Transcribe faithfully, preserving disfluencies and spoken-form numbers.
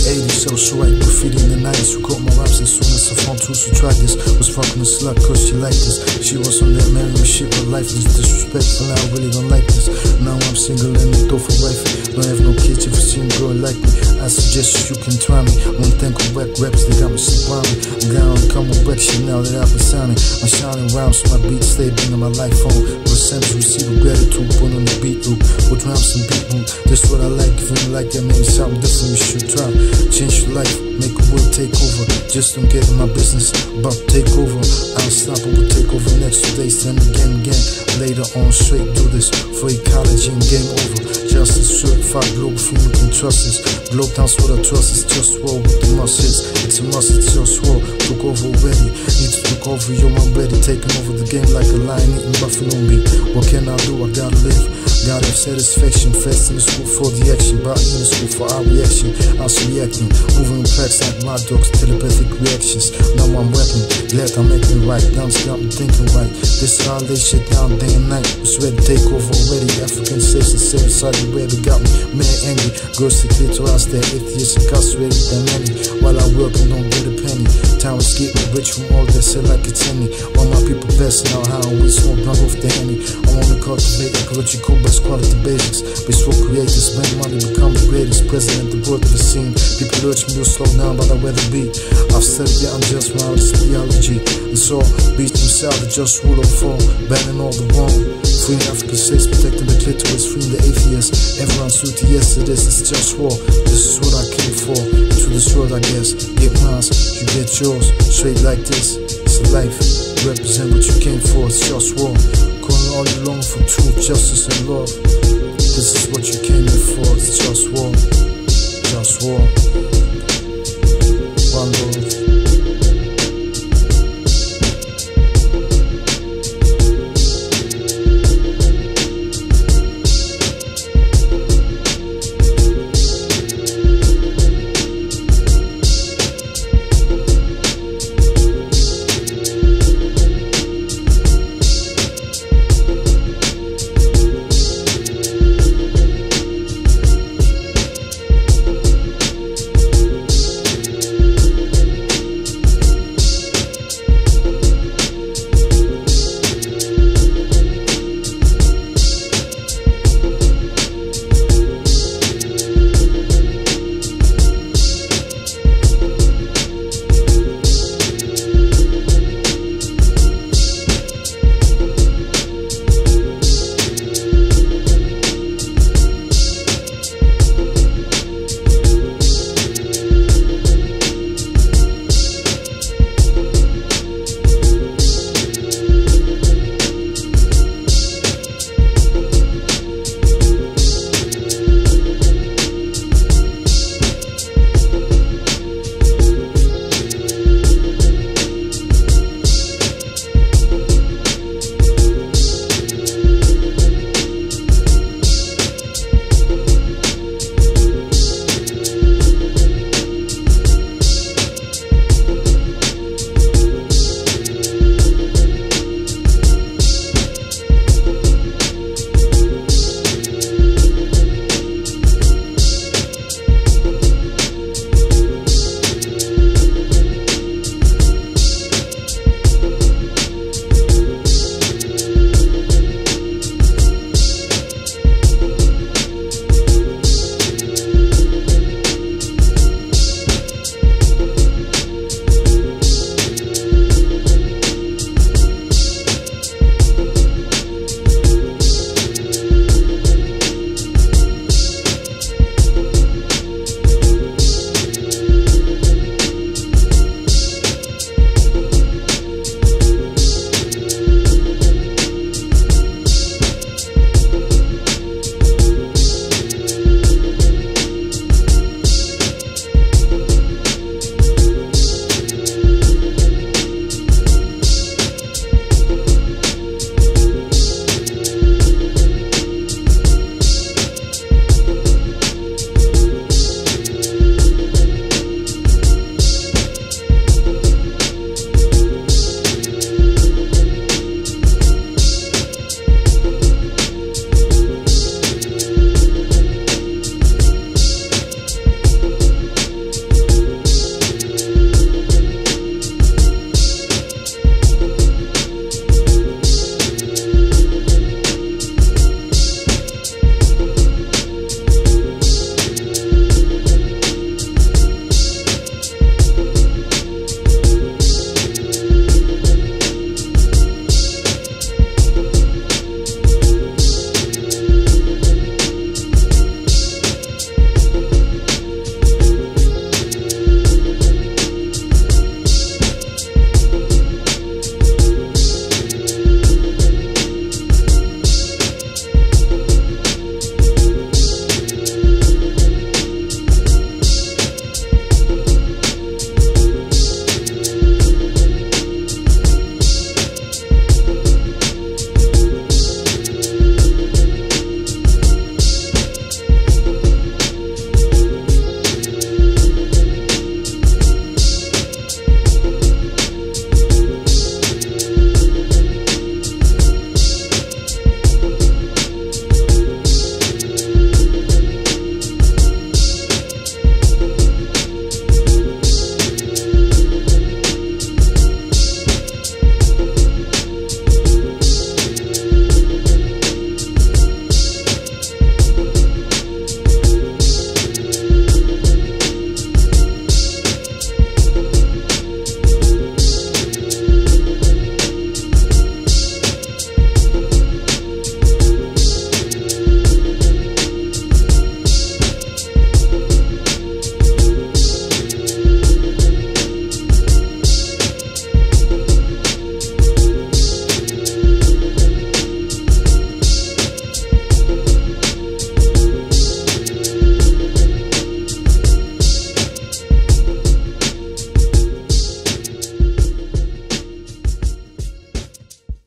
eighties, I was so right graffiti in the nineties. Who caught my raps as soon as I found two who tried this. Was fucking a slut cause she liked this. She was on that marrying me shit, but life is disrespectful. I really don't like this. Now I'm single and I go for wifey. Don't have no kids. If you see a girl like me, I suggest you can try me. I won't think of whack raps, they got me sick around me. I'm down, come with wreck shit now that I've been sounding. I'm shining rhymes, so my beats stay bringing my life home. No sense, receive a gratitude, put on the beat loop. With rhymes and beat loop, that's what I like. If you like that, maybe something different, you should try. Change your life, make a world take over. Just don't get in my business, but take over. Unstoppable take over next two days, then again, again. Later on, straight do this for ecology and game over. Justice, certified global freedom, you can trust this. Globe towns what I trust, it's just war with the muscles. It's a must, it's just war. Took over already, need to took over, yo, I'm ready. Taking over the game like a lion eating buffalo meat. What can I do? I gotta live. Gotta have satisfaction. Fast in the school for the action, body in the school for our reaction. I was reacting, moving packs like my dogs, telepathic reactions. Now I'm rapping, glad I'm making right. Now it's got me thinking right. This is how they shit down day and night. Was ready to take over already. African slaves and same side where they got me mad angry. Girls to clear to us, they're atheists incarcerated than many. While I work and don't get a penny. Time is getting rich from all that shit like it's any. All my people passing out how we smoke drunk off the henny. I wanna cultivate ecological best quality basics. Base for creators, spend money, become the greatest president the world ever seen. People urge me to slow down, but I'd rather be. I've studied the unjust violence theology. And so, beats themselves, the just rule of fall, banning all the wrong. Freeing African slaves, protecting the clitoris, freeing the atheists. Everyone's duty, yes it is, it's just war. This is what I came for, into this world I guess. Get mine, you get yours, straight like this. It's a life, represent what you came for, it's just war. Calling all you long for truth, justice and love. This is what you came here for, it's just war.